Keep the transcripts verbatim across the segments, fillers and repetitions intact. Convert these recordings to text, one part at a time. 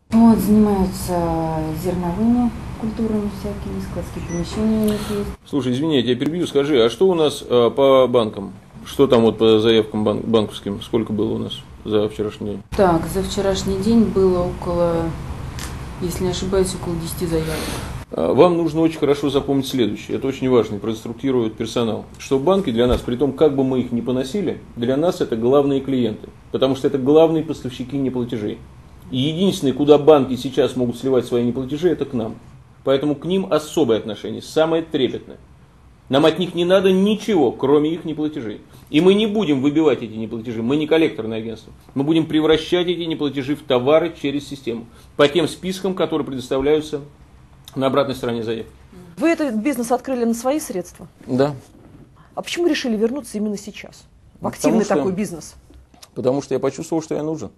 Вот, занимаются зерновыми культурами всякими, складские помещения у них есть. Слушай, извини, я тебя перебью, скажи, а что у нас а, по банкам? Что там вот по заявкам бан банковским? Сколько было у нас за вчерашний день? Так, за вчерашний день было около, если не ошибаюсь, около десяти заявок. Вам нужно очень хорошо запомнить следующее. Это очень важно, и проинструктирует персонал. Что банки для нас, при том, как бы мы их ни поносили, для нас это главные клиенты. Потому что это главные поставщики неплатежей. И единственное, куда банки сейчас могут сливать свои неплатежи, это к нам. Поэтому к ним особое отношение, самое трепетное. Нам от них не надо ничего, кроме их неплатежей. И мы не будем выбивать эти неплатежи, мы не коллекторное агентство. Мы будем превращать эти неплатежи в товары через систему. По тем спискам, которые предоставляются на обратной стороне заявки. Вы этот бизнес открыли на свои средства? Да. А почему решили вернуться именно сейчас? В активный Потому такой что, бизнес? Потому что я почувствовал, что я нужен.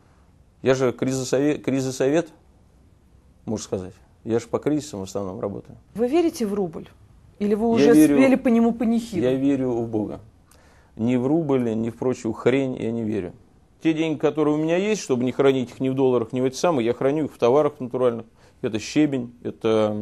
Я же кризисовед, кризисовед, можно сказать. Я же по кризисам в основном работаю. Вы верите в рубль? Или вы уже верю, успели по нему панихидить? Я верю в Бога. Ни в рубль, ни в прочую хрень я не верю. Те деньги, которые у меня есть, чтобы не хранить их ни в долларах, ни в эти самые, я храню их в товарах натуральных. Это щебень, это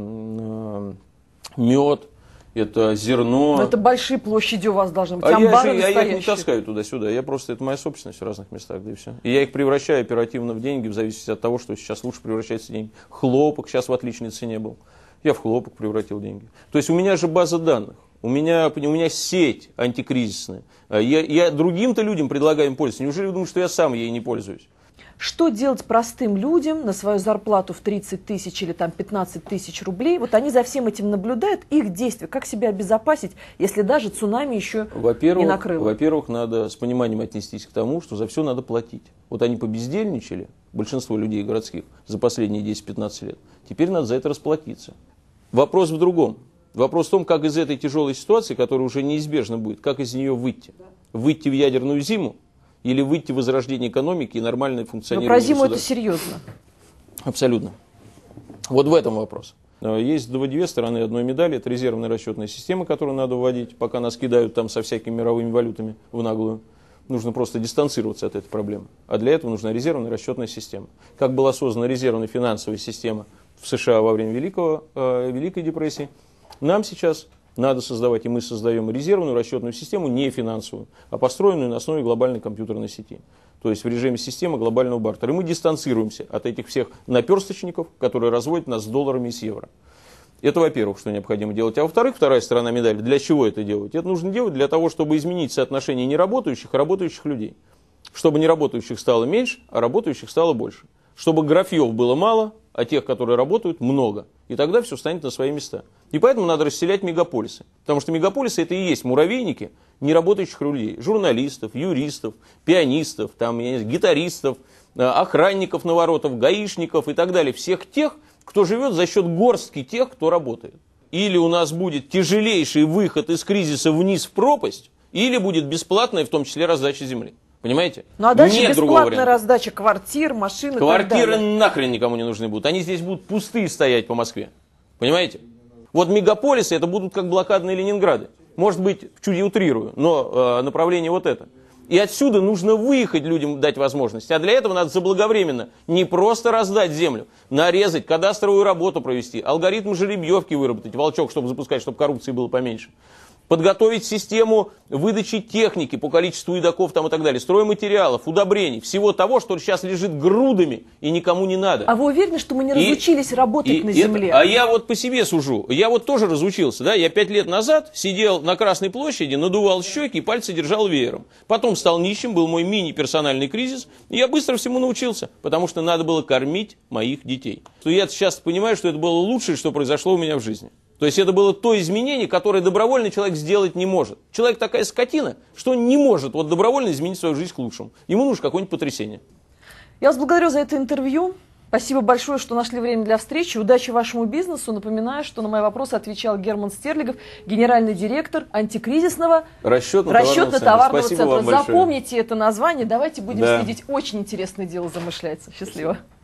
э, мед, это зерно. Но это большие площади у вас должны быть, а амбары я, же, я их не настоящие. таскаю туда-сюда, я просто, это моя собственность в разных местах, да и все. И я их превращаю оперативно в деньги, в зависимости от того, что сейчас лучше превращается в деньги. Хлопок сейчас в отличной цене был, я в хлопок превратил деньги. То есть у меня же база данных, у меня, у меня сеть антикризисная. Я, я другим-то людям предлагаю им пользоваться, неужели вы думаете, что я сам ей не пользуюсь? Что делать простым людям на свою зарплату в тридцать тысяч или там пятнадцать тысяч рублей? Вот они за всем этим наблюдают, их действия, как себя обезопасить, если даже цунами еще не накрыло? Во-первых, надо с пониманием отнестись к тому, что за все надо платить. Вот они побездельничали, большинство людей городских, за последние десять-пятнадцать лет. Теперь надо за это расплатиться. Вопрос в другом. Вопрос в том, как из этой тяжелой ситуации, которая уже неизбежно будет, как из нее выйти. Выйти в ядерную зиму? Или выйти в возрождение экономики и нормальное функционирование. Но про зиму это серьезно. Абсолютно. Вот в этом вопрос. Есть две стороны одной медали. Это резервная расчетная система, которую надо вводить, пока нас кидают там со всякими мировыми валютами в наглую. Нужно просто дистанцироваться от этой проблемы. А для этого нужна резервная расчетная система. Как была создана резервная финансовая система в США во время Великого, э, Великой депрессии, нам сейчас надо создавать, и мы создаем резервную расчетную систему, не финансовую, а построенную на основе глобальной компьютерной сети. То есть в режиме системы глобального бартера. И мы дистанцируемся от этих всех наперсточников, которые разводят нас с долларами и с евро. Это, во-первых, что необходимо делать. А во-вторых, вторая сторона медали, для чего это делать? Это нужно делать для того, чтобы изменить соотношение неработающих и работающих людей. Чтобы неработающих стало меньше, а работающих стало больше. Чтобы графьев было мало, а тех, которые работают, много. И тогда все станет на свои места. И поэтому надо расселять мегаполисы. Потому что мегаполисы это и есть муравейники неработающих людей. Журналистов, юристов, пианистов, там, я не знаю, гитаристов, охранников на воротах, гаишников и так далее. Всех тех, кто живет за счет горстки тех, кто работает. Или у нас будет тяжелейший выход из кризиса вниз в пропасть, или будет бесплатная, в том числе, раздача земли. Понимаете? Ну а дальше Нет бесплатная раздача квартир, машин и Квартиры так далее. нахрен никому не нужны будут. Они здесь будут пустые стоять по Москве. Понимаете? Вот мегаполисы это будут как блокадные Ленинграды. Может быть, чуть утрирую, но э, направление вот это. И отсюда нужно выехать людям, дать возможность. А для этого надо заблаговременно не просто раздать землю, нарезать, кадастровую работу провести, алгоритм жеребьевки выработать, волчок, чтобы запускать, чтобы коррупции было поменьше. Подготовить систему выдачи техники по количеству едоков там и так далее, стройматериалов, удобрений, всего того, что сейчас лежит грудами и никому не надо. А вы уверены, что мы не И- разучились работать и на это- земле? а я вот по себе сужу. Я вот тоже разучился. Да? Я пять лет назад сидел на Красной площади, надувал щеки и пальцы держал веером. Потом стал нищим, был мой мини-персональный кризис. И я быстро всему научился, потому что надо было кормить моих детей. То я сейчас понимаю, что это было лучшее, что произошло у меня в жизни. То есть это было то изменение, которое добровольный человек сделать не может. Человек такая скотина, что он не может вот добровольно изменить свою жизнь к лучшему. Ему нужно какое-нибудь потрясение. Я вас благодарю за это интервью. Спасибо большое, что нашли время для встречи. Удачи вашему бизнесу. Напоминаю, что на мои вопросы отвечал Герман Стерлигов, генеральный директор антикризисного Расчетно-товарного расчетно-товарного центра. центра. Спасибо вам большое. Запомните это название. Давайте будем Да. следить. Очень интересное дело замышляется. Счастливо.